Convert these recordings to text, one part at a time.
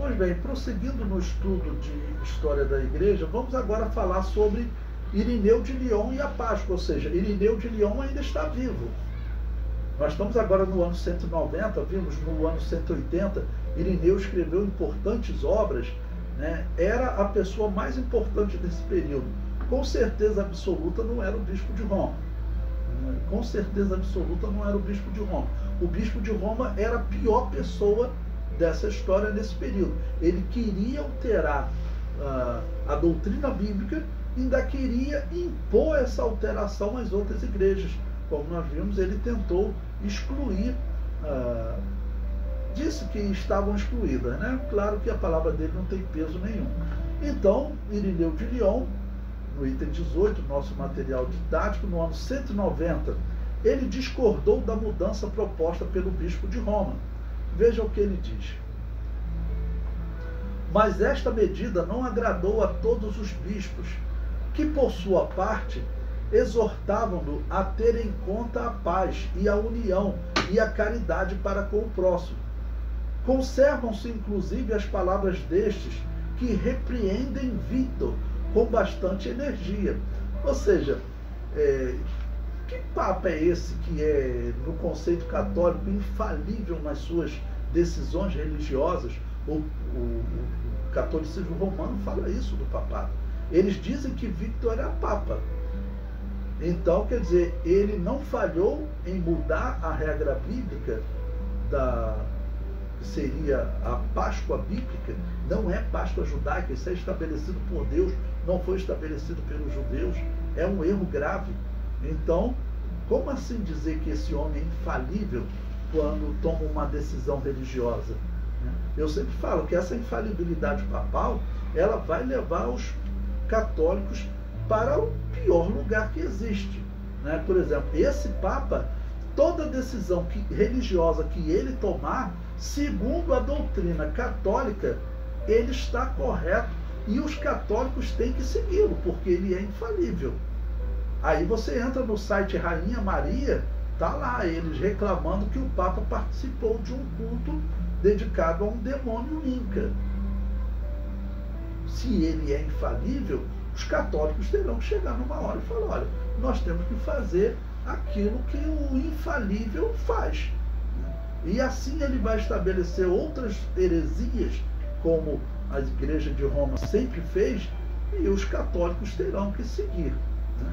Pois bem, prosseguindo no estudo de história da igreja, vamos agora falar sobre Irineu de Lyon e a Páscoa, ou seja, Irineu de Lyon ainda está vivo. Nós estamos agora no ano 190, vimos no ano 180, Irineu escreveu importantes obras, né? Era a pessoa mais importante desse período. Com certeza absoluta não era o bispo de Roma. Com certeza absoluta não era o bispo de Roma. O bispo de Roma era a pior pessoa dessa história nesse período. Ele queria alterar a doutrina bíblica e ainda queria impor essa alteração às outras igrejas. Como nós vimos, ele tentou excluir, disse que estavam excluídas, né? Claro que a palavra dele não tem peso nenhum. Então, Irineu de Lyon, no item 18, nosso material didático, no ano 190, ele discordou da mudança proposta pelo bispo de Roma. Veja o que ele diz. Mas esta medida não agradou a todos os bispos, que por sua parte exortavam-no a ter em conta a paz e a união e a caridade para com o próximo. Conservam-se inclusive as palavras destes, que repreendem Vítor com bastante energia. Ou seja, que papa é esse que é, no conceito católico, infalível nas suas decisões religiosas? O catolicismo romano fala isso do papado. Eles dizem que Vítor era papa. Então, quer dizer, ele não falhou em mudar a regra bíblica que seria a Páscoa bíblica. Não é Páscoa judaica, isso é estabelecido por Deus, não foi estabelecido pelos judeus. É um erro grave. Então, como assim dizer que esse homem é infalível quando toma uma decisão religiosa? Eu sempre falo que essa infalibilidade papal, ela vai levar os católicos para o pior lugar que existe, né? Por exemplo, esse Papa, toda decisão religiosa que ele tomar, segundo a doutrina católica, ele está correto e os católicos têm que segui-lo, porque ele é infalível. Aí você entra no site Rainha Maria, tá lá eles reclamando que o Papa participou de um culto dedicado a um demônio inca. Se ele é infalível, os católicos terão que chegar numa hora e falar: olha, nós temos que fazer aquilo que o infalível faz. E assim ele vai estabelecer outras heresias, como a Igreja de Roma sempre fez, e os católicos terão que seguir, né?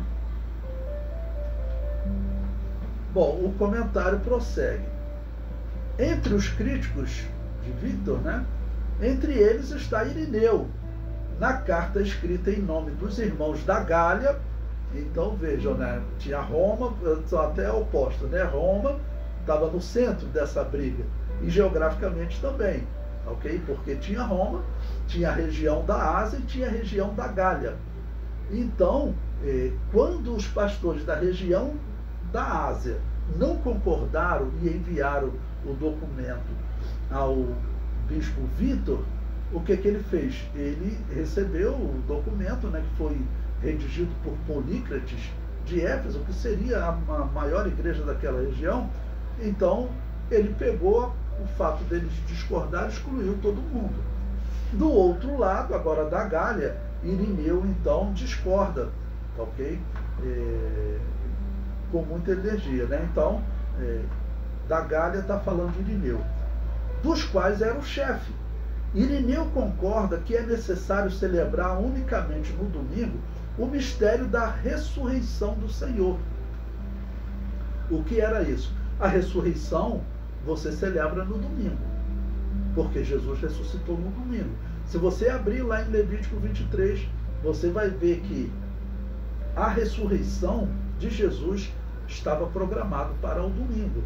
Bom, o comentário prossegue. Entre os críticos de Vítor, né, entre eles está Irineu, na carta escrita em nome dos irmãos da Gália. Então vejam, né, tinha Roma, até oposto, né? Roma estava no centro dessa briga, e geograficamente também, ok? Porque tinha Roma, tinha a região da Ásia e tinha a região da Gália. Então, quando os pastores da região da Ásia não concordaram e enviaram o documento ao bispo Vítor, o que ele fez? Ele recebeu o documento, né, que foi redigido por Polícrates de Éfeso, que seria a maior igreja daquela região. Então ele pegou o fato deles discordar e excluiu todo mundo. Do outro lado, agora da Gália, Irineu então discorda, ok? Com muita energia, né? Então, da Gália está falando de Irineu, dos quais era o chefe. Irineu concorda que é necessário celebrar unicamente no domingo o mistério da ressurreição do Senhor. O que era isso? A ressurreição você celebra no domingo, porque Jesus ressuscitou no domingo. Se você abrir lá em Levítico 23, você vai ver que a ressurreição de Jesus estava programado para o domingo.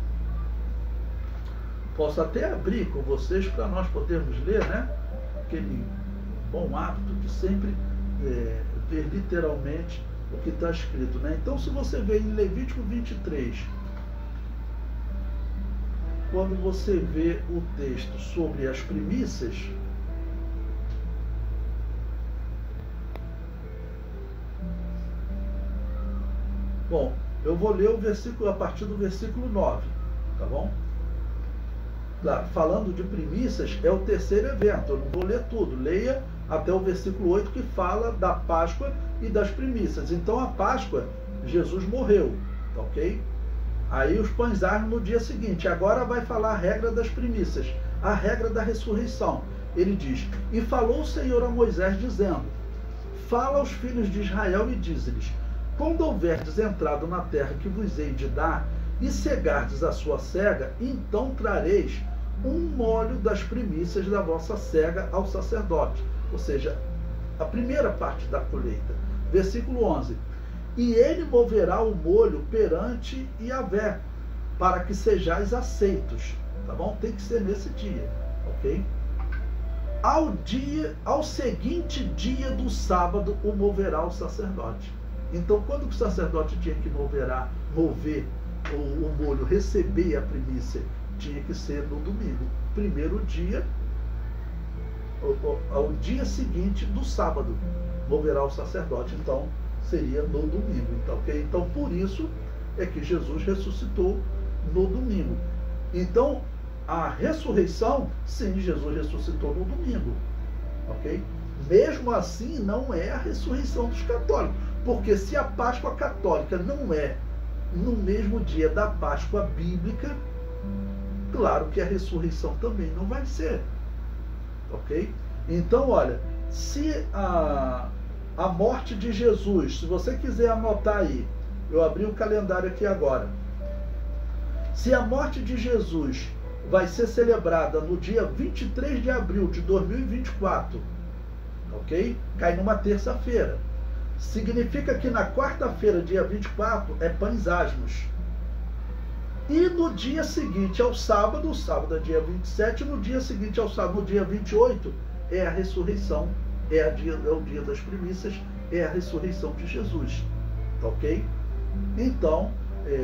Posso até abrir com vocês para nós podermos ler, né? Aquele bom hábito de sempre ver literalmente o que está escrito, né? Então, se você vê em Levítico 23, quando você vê o texto sobre as primícias, bom, eu vou ler o versículo a partir do versículo 9, tá bom? Claro, falando de primícias, é o terceiro evento. Eu não vou ler tudo. Leia até o versículo 8, que fala da Páscoa e das primícias. Então, a Páscoa, Jesus morreu, ok? Aí os pães asmos no dia seguinte. Agora vai falar a regra das primícias, a regra da ressurreição. Ele diz: e falou o Senhor a Moisés, dizendo: fala aos filhos de Israel e diz-lhes: quando houverdes entrado na terra que vos hei de dar, e cegardes a sua cega, então trareis um molho das primícias da vossa cega ao sacerdote. Ou seja, a primeira parte da colheita. Versículo 11. E ele moverá o molho perante Yahvé, para que sejais aceitos. Tá bom? Tem que ser nesse dia. Ok? Ao seguinte dia do sábado, o moverá o sacerdote. Então, quando o sacerdote tinha que mover o molho, receber a primícia, tinha que ser no domingo. Primeiro dia, ao dia seguinte do sábado, moverá o sacerdote. Então, seria no domingo. Então, okay? Então, por isso é que Jesus ressuscitou no domingo. Então, a ressurreição, sim, Jesus ressuscitou no domingo. Ok? Mesmo assim, não é a ressurreição dos católicos. Porque se a Páscoa católica não é no mesmo dia da Páscoa bíblica, claro que a ressurreição também não vai ser. Ok? Então, olha, se a morte de Jesus, se você quiser anotar aí, eu abri o calendário aqui agora. Se a morte de Jesus vai ser celebrada no dia 23 de abril de 2024, ok? Cai numa terça-feira. Significa que na quarta-feira, dia 24, é pães asmos. E no dia seguinte ao sábado, o sábado é dia 27, no dia seguinte ao sábado, no dia 28, é a ressurreição, é o dia das primícias, é a ressurreição de Jesus. Ok? Então,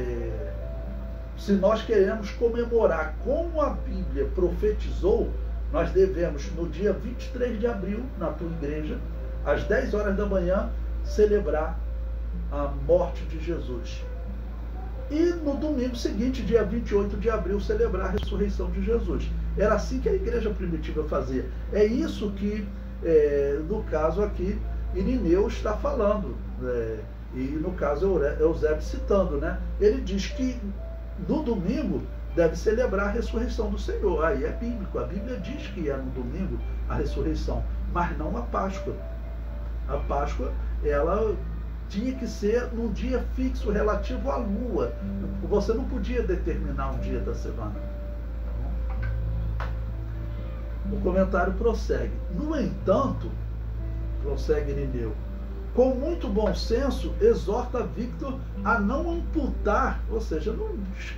se nós queremos comemorar como a Bíblia profetizou, nós devemos, no dia 23 de abril, na tua igreja, às 10 horas da manhã, celebrar a morte de Jesus. E no domingo seguinte, dia 28 de abril, celebrar a ressurreição de Jesus. Era assim que a igreja primitiva fazia. É isso que, no caso aqui, Irineu está falando. E no caso, Eusébio citando, né? Ele diz que no domingo deve celebrar a ressurreição do Senhor. Aí é bíblico. A Bíblia diz que é no domingo a ressurreição, mas não a Páscoa. A Páscoa, ela tinha que ser num dia fixo relativo à lua. Você não podia determinar um dia da semana. O comentário prossegue. No entanto, prossegue Irineu, com muito bom senso, exorta Victor a não amputar, ou seja, não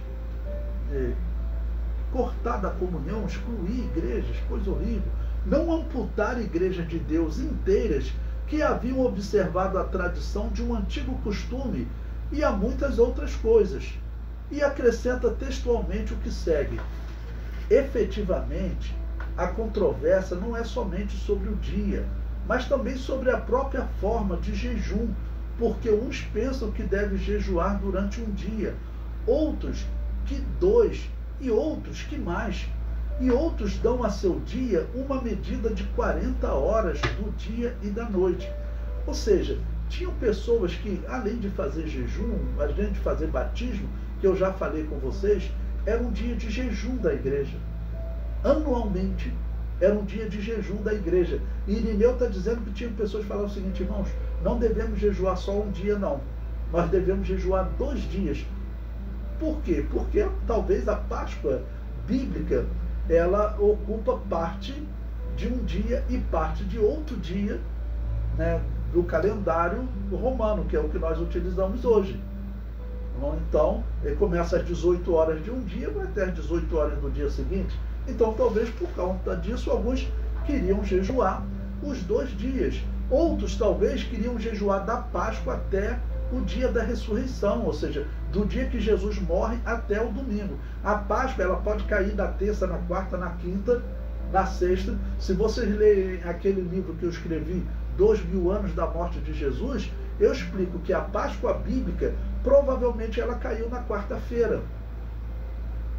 cortar da comunhão, excluir igrejas, coisa horrível. Não amputar igrejas de Deus inteiras que haviam observado a tradição de um antigo costume e a muitas outras coisas. E acrescenta textualmente o que segue. Efetivamente, a controvérsia não é somente sobre o dia, mas também sobre a própria forma de jejum, porque uns pensam que deve jejuar durante um dia, outros que 2, e outros que mais. E outros dão a seu dia uma medida de 40 horas do dia e da noite. Ou seja, tinham pessoas que, além de fazer jejum, além de fazer batismo, que eu já falei com vocês, era um dia de jejum da igreja. Anualmente, era um dia de jejum da igreja. E Irineu está dizendo que tinha pessoas que falavam o seguinte: irmãos, não devemos jejuar só um dia, não. Nós devemos jejuar 2 dias. Por quê? Porque talvez a Páscoa bíblica, ela ocupa parte de um dia e parte de outro dia, né, do calendário romano, que é o que nós utilizamos hoje. Então, ele começa às 18 horas de um dia, vai até às 18 horas do dia seguinte. Então, talvez por conta disso, alguns queriam jejuar os 2 dias. Outros, talvez, queriam jejuar da Páscoa até o dia da ressurreição, ou seja, do dia que Jesus morre até o domingo. A Páscoa, ela pode cair na terça, na quarta, na quinta, na sexta. Se vocês lerem aquele livro que eu escrevi, 2000 anos da morte de Jesus, eu explico que a Páscoa bíblica, provavelmente ela caiu na quarta-feira.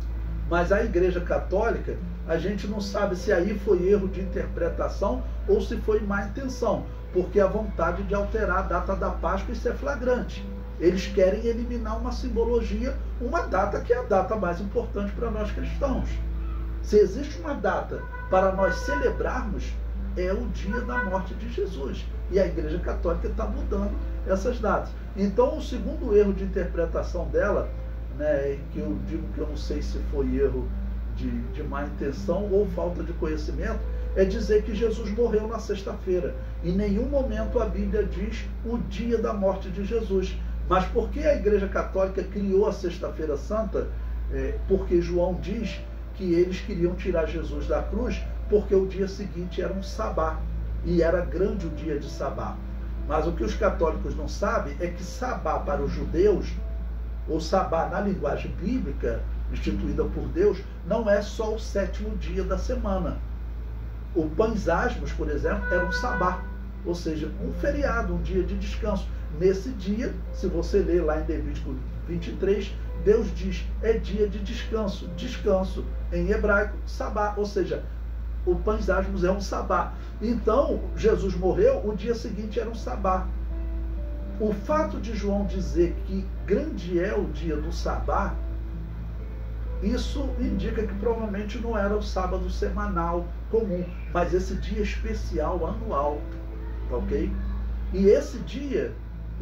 Mas a Igreja Católica, a gente não sabe se aí foi erro de interpretação ou se foi má intenção, porque a vontade de alterar a data da Páscoa, isso é flagrante. Eles querem eliminar uma simbologia, uma data que é a data mais importante para nós cristãos. Se existe uma data para nós celebrarmos, é o dia da morte de Jesus. E a Igreja Católica está mudando essas datas. Então, o segundo erro de interpretação dela, né, que eu digo que eu não sei se foi erro de má intenção ou falta de conhecimento, é dizer que Jesus morreu na sexta-feira. Em nenhum momento a Bíblia diz o dia da morte de Jesus. Mas por que a Igreja Católica criou a Sexta-feira Santa? Porque João diz que eles queriam tirar Jesus da cruz porque o dia seguinte era um sabá. E era grande o dia de sabá. Mas o que os católicos não sabem é que sabá para os judeus, ou sabá na linguagem bíblica, instituída por Deus, não é só o sétimo dia da semana. O Pães Asmos, por exemplo, era um sabá, ou seja, um feriado, um dia de descanso. Nesse dia, se você ler lá em Levítico 23, Deus diz, é dia de descanso. Descanso, em hebraico, sabá, ou seja, o Pães Asmos é um sabá. Então, Jesus morreu, o dia seguinte era um sabá. O fato de João dizer que grande é o dia do sabá, isso indica que provavelmente não era o sábado semanal comum, mas esse dia especial anual, ok? E esse dia,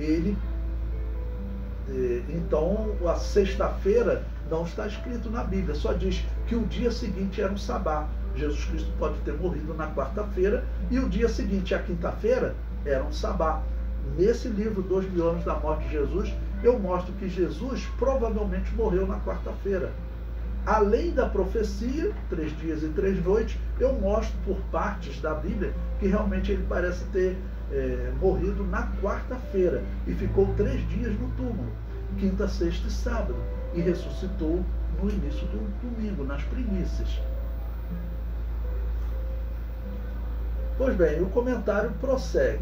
então a sexta-feira não está escrito na Bíblia, só diz que o dia seguinte era um sabá. Jesus Cristo pode ter morrido na quarta-feira e o dia seguinte, a quinta-feira, era um sabá. Nesse livro, 2000 anos da morte de Jesus, eu mostro que Jesus provavelmente morreu na quarta-feira. Além da profecia, 3 dias e 3 noites, eu mostro por partes da Bíblia que realmente ele parece ter morrido na quarta-feira e ficou 3 dias no túmulo, quinta, sexta e sábado, e ressuscitou no início do domingo, nas primícias. Pois bem, o comentário prossegue.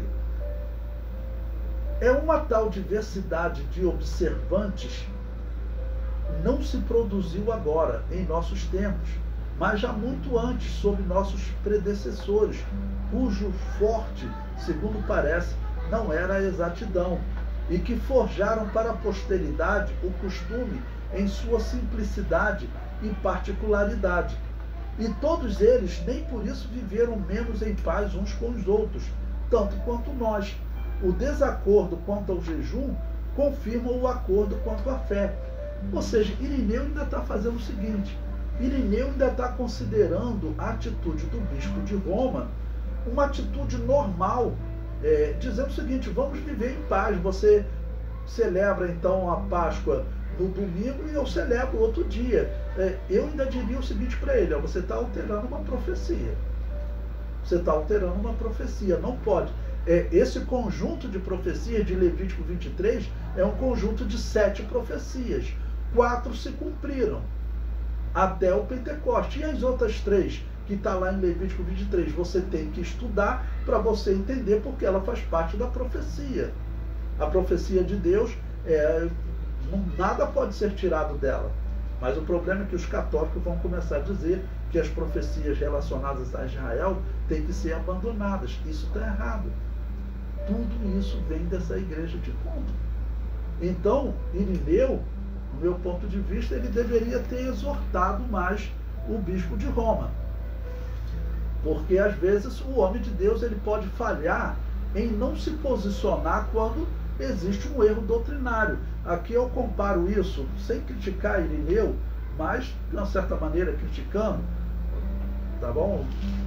Uma tal diversidade de observantes não se produziu agora, em nossos tempos, mas já muito antes, sob nossos predecessores, cujo forte, segundo parece, não era a exatidão, e que forjaram para a posteridade o costume em sua simplicidade e particularidade. E todos eles nem por isso viveram menos em paz uns com os outros, tanto quanto nós. O desacordo quanto ao jejum confirma o acordo quanto à fé. Ou seja, Irineu ainda está fazendo o seguinte, Irineu ainda está considerando a atitude do bispo de Roma uma atitude normal, dizendo o seguinte, vamos viver em paz, você celebra então a Páscoa no domingo e eu celebro outro dia. Eu ainda diria o seguinte para ele, você está alterando uma profecia. Você está alterando uma profecia, não pode. Esse conjunto de profecias de Levítico 23 é um conjunto de 7 profecias. 4 se cumpriram até o Pentecoste. E as outras 3 que está lá em Levítico 23, você tem que estudar para você entender porque ela faz parte da profecia. A profecia de Deus, nada pode ser tirado dela. Mas o problema é que os católicos vão começar a dizer que as profecias relacionadas a Israel têm que ser abandonadas. Isso está errado. Tudo isso vem dessa igreja de Roma. Então, Irineu, do meu ponto de vista, ele deveria ter exortado mais o bispo de Roma. Porque, às vezes, o homem de Deus ele pode falhar em não se posicionar quando existe um erro doutrinário. Aqui eu comparo isso, sem criticar Irineu, mas, de uma certa maneira, criticando, tá bom?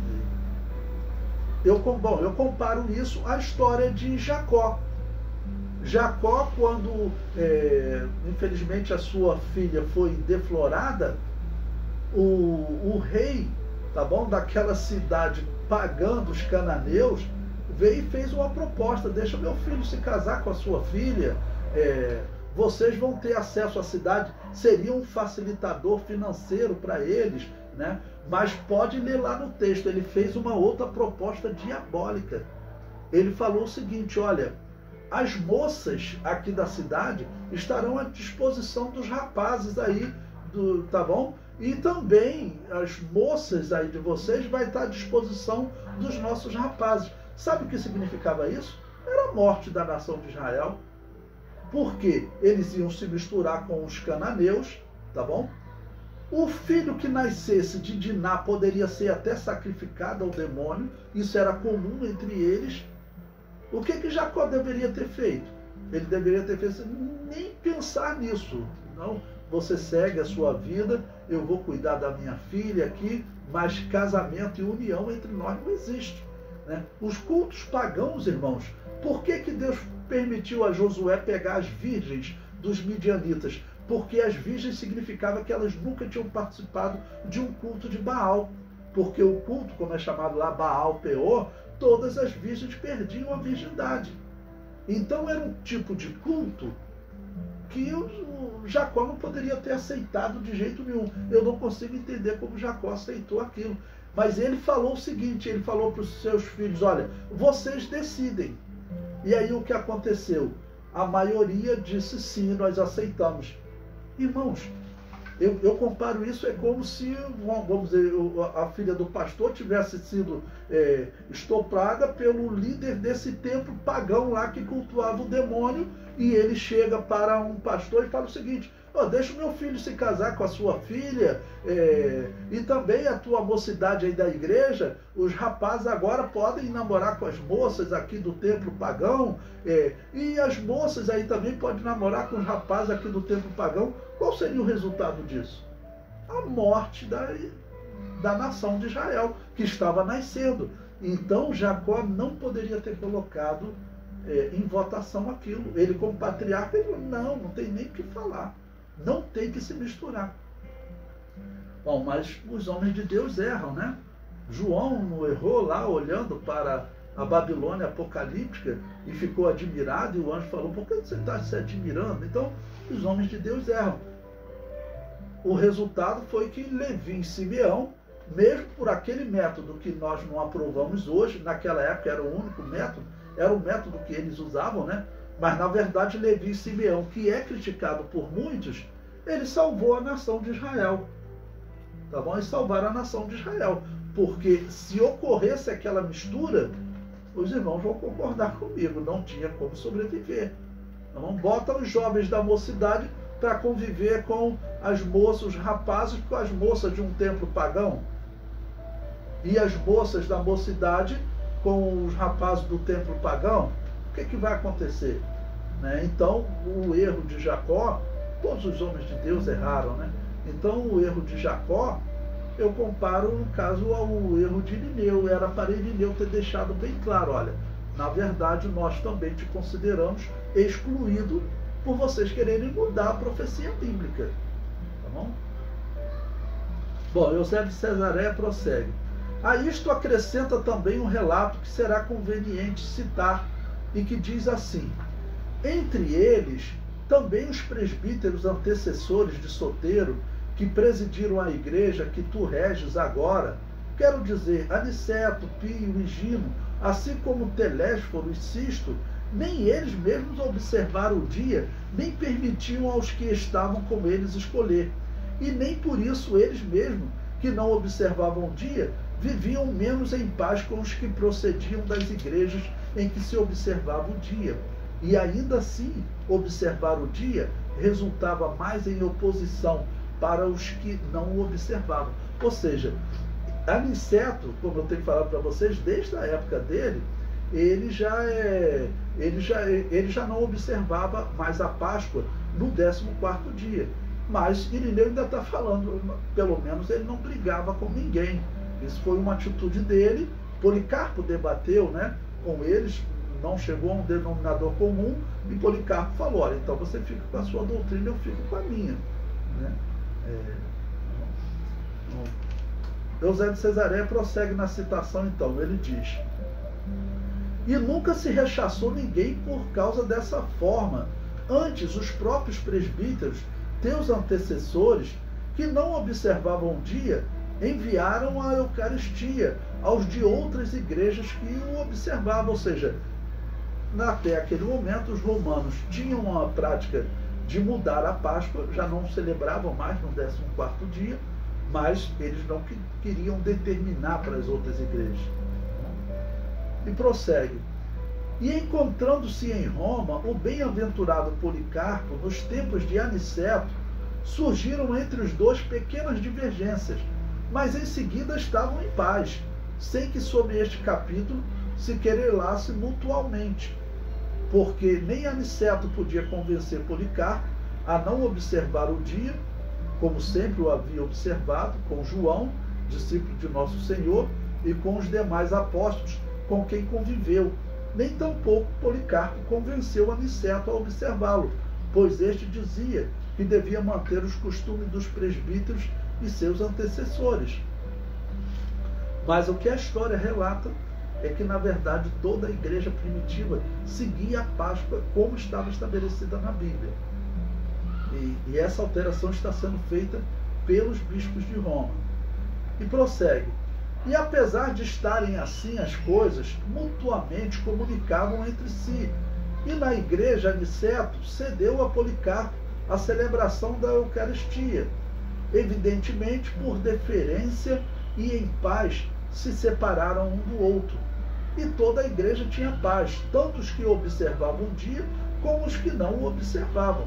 Eu comparo isso à história de Jacó. Jacó, quando, infelizmente, a sua filha foi deflorada, o rei, tá bom, daquela cidade pagã dos cananeus, veio e fez uma proposta, deixa meu filho se casar com a sua filha, vocês vão ter acesso à cidade, seria um facilitador financeiro para eles, né? Mas pode ler lá no texto, ele fez uma outra proposta diabólica. Ele falou o seguinte, olha, as moças aqui da cidade estarão à disposição dos rapazes aí, tá bom? E também as moças aí de vocês vai estar à disposição dos nossos rapazes. Sabe o que significava isso? Era a morte da nação de Israel. Porque eles iam se misturar com os cananeus, tá bom? O filho que nascesse de Diná poderia ser até sacrificado ao demônio. Isso era comum entre eles. O que Jacó deveria ter feito? Ele deveria ter feito nem pensar nisso. Não, você segue a sua vida, eu vou cuidar da minha filha aqui, mas casamento e união entre nós não existe. Né? Os cultos pagãos, irmãos, por que Deus permitiu a Josué pegar as virgens dos midianitas? Porque as virgens significava que elas nunca tinham participado de um culto de Baal. Porque o culto, como é chamado lá, Baal Peor, todas as virgens perdiam a virgindade. Então era um tipo de culto que o Jacó não poderia ter aceitado de jeito nenhum. Eu não consigo entender como Jacó aceitou aquilo. Mas ele falou o seguinte, ele falou para os seus filhos, olha, vocês decidem. E aí o que aconteceu? A maioria disse sim, nós aceitamos. Irmãos, eu comparo isso, é como se, vamos dizer, a filha do pastor tivesse sido estuprada pelo líder desse templo pagão lá que cultuava o demônio, e ele chega para um pastor e fala o seguinte, deixa o meu filho se casar com a sua filha, e também a tua mocidade aí da igreja, os rapazes agora podem namorar com as moças aqui do templo pagão, e as moças aí também podem namorar com os rapazes aqui do templo pagão. Qual seria o resultado disso? A morte da nação de Israel, que estava nascendo. Então Jacó não poderia ter colocado em votação aquilo. Ele, como patriarca, ele falou, não tem nem o que falar. Não tem que se misturar. Bom, mas os homens de Deus erram, né? João não errou lá, olhando para a Babilônia apocalíptica, e ficou admirado, e o anjo falou, por que você está se admirando? Então, os homens de Deus erram. O resultado foi que Levi e Simeão, mesmo por aquele método que nós não aprovamos hoje, naquela época era o único método, era o método que eles usavam, né? Mas, na verdade, Levi e Simeão, que é criticado por muitos, ele salvou a nação de Israel. Tá bom? E salvaram a nação de Israel. Porque se ocorresse aquela mistura, os irmãos vão concordar comigo, não tinha como sobreviver. Tá bom? Bota os jovens da mocidade para conviver com as moças, os rapazes, com as moças de um templo pagão. E as moças da mocidade com os rapazes do templo pagão. O que vai acontecer? Né? Então, o erro de Jacó, todos os homens de Deus erraram, né? Então, o erro de Jacó, eu comparo, no caso, ao erro de Irineu. Era para Irineu ter deixado bem claro, olha, na verdade, nós também te consideramos excluído por vocês quererem mudar a profecia bíblica. Tá bom? Bom, Eusébio de Cesareia prossegue. A isto acrescenta também um relato que será conveniente citar, e que diz assim, entre eles, também os presbíteros antecessores de Sotero, que presidiram a igreja que tu reges agora, quero dizer, Aniceto, Pio e Gino, assim como Telésforo e Sisto, nem eles mesmos observaram o dia, nem permitiam aos que estavam com eles escolher. E nem por isso eles mesmos, que não observavam o dia, viviam menos em paz com os que procediam das igrejas em que se observava o dia. E ainda assim, observar o dia resultava mais em oposição para os que não o observavam. Ou seja, Aniceto, como eu tenho falado para vocês, desde a época dele, ele já não observava mais a Páscoa no 14º dia. Mas Irineu ainda está falando, pelo menos ele não brigava com ninguém. Isso foi uma atitude dele. Policarpo debateu, né, com eles, não chegou a um denominador comum, e Policarpo falou, olha, então você fica com a sua doutrina, eu fico com a minha. Né? Eusébio de Cesareia prossegue na citação, então, ele diz, e nunca se rechaçou ninguém por causa dessa forma. Antes, os próprios presbíteros, teus antecessores, que não observavam o dia, enviaram a Eucaristia aos de outras igrejas que o observavam. Ou seja, até aquele momento, os romanos tinham a prática de mudar a Páscoa, já não celebravam mais no 14º dia, mas eles não queriam determinar para as outras igrejas. E prossegue. E encontrando-se em Roma o bem-aventurado Policarpo, nos tempos de Aniceto, surgiram entre os dois pequenas divergências, mas em seguida estavam em paz, sem que sob este capítulo se querelasse mutualmente, porque nem Aniceto podia convencer Policarpo a não observar o dia, como sempre o havia observado, com João, discípulo de Nosso Senhor, e com os demais apóstolos com quem conviveu. Nem tampouco Policarpo convenceu Aniceto a observá-lo, pois este dizia que devia manter os costumes dos presbíteros e seus antecessores. Mas o que a história relata é que, na verdade, toda a igreja primitiva seguia a Páscoa como estava estabelecida na Bíblia. E essa alteração está sendo feita pelos bispos de Roma. E prossegue. E apesar de estarem assim as coisas, mutuamente comunicavam entre si. E na igreja, Aniceto cedeu a Policarpo a celebração da Eucaristia. Evidentemente, por deferência e em paz, se separaram um do outro. E toda a igreja tinha paz, tanto os que observavam o dia, como os que não o observavam.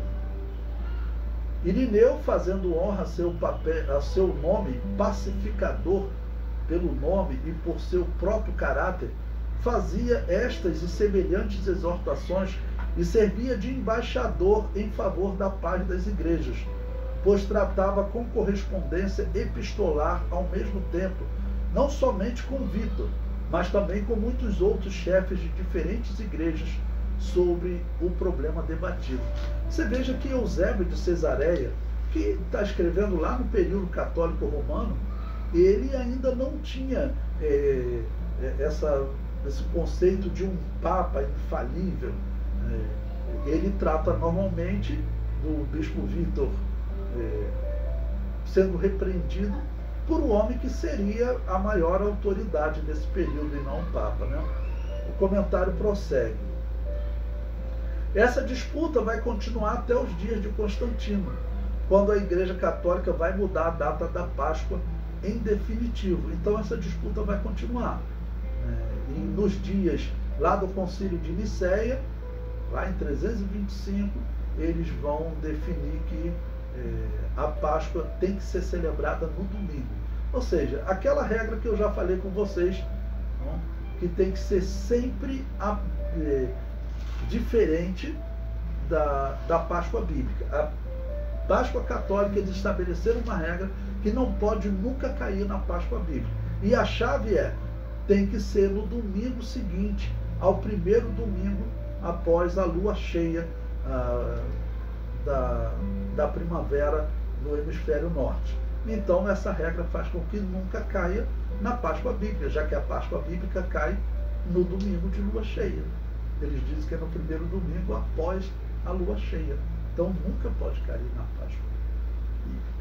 Irineu, fazendo honra a seu nome pacificador, pelo nome e por seu próprio caráter, fazia estas e semelhantes exortações e servia de embaixador em favor da paz das igrejas, pois tratava com correspondência epistolar ao mesmo tempo, não somente com Vítor, mas também com muitos outros chefes de diferentes igrejas sobre o problema debatido. Você veja que Eusébio de Cesareia, que está escrevendo lá no período católico romano, ele ainda não tinha esse conceito de um papa infalível. Ele trata normalmente do bispo Vítor sendo repreendido por um homem que seria a maior autoridade nesse período e não um papa, né? O comentário prossegue. Essa disputa vai continuar até os dias de Constantino, quando a Igreja Católica vai mudar a data da Páscoa em definitivo. Então essa disputa vai continuar. E nos dias lá do Concílio de Nicéia, lá em 325, eles vão definir que a Páscoa tem que ser celebrada no domingo. Ou seja, aquela regra que eu já falei com vocês, não? Que tem que ser sempre diferente da Páscoa bíblica. A Páscoa católica, eles estabeleceram uma regra que não pode nunca cair na Páscoa bíblica. E a chave tem que ser no domingo seguinte, ao primeiro domingo após a lua cheia da primavera no hemisfério norte. Então essa regra faz com que nunca caia na Páscoa bíblica, já que a Páscoa bíblica cai no domingo de lua cheia. Eles dizem que é no primeiro domingo após a lua cheia. Então nunca pode cair na Páscoa.